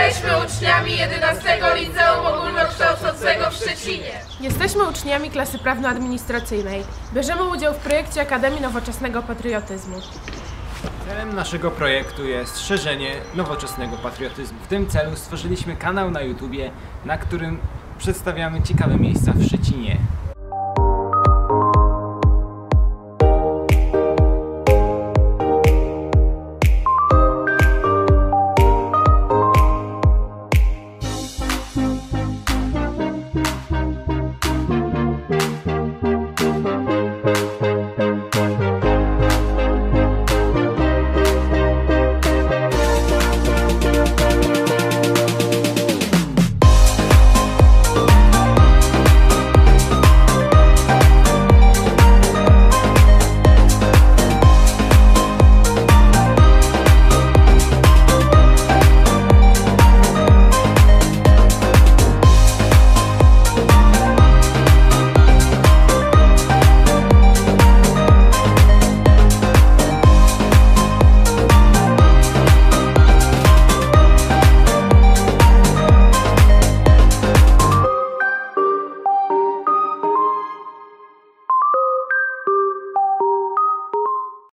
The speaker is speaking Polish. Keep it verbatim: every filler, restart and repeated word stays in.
Jesteśmy uczniami jedenastego Liceum Ogólnokształcącego w Szczecinie. Jesteśmy uczniami klasy prawno-administracyjnej. Bierzemy udział w projekcie Akademii Nowoczesnego Patriotyzmu. Celem naszego projektu jest szerzenie nowoczesnego patriotyzmu. W tym celu stworzyliśmy kanał na YouTubie, na którym przedstawiamy ciekawe miejsca w Szczecinie.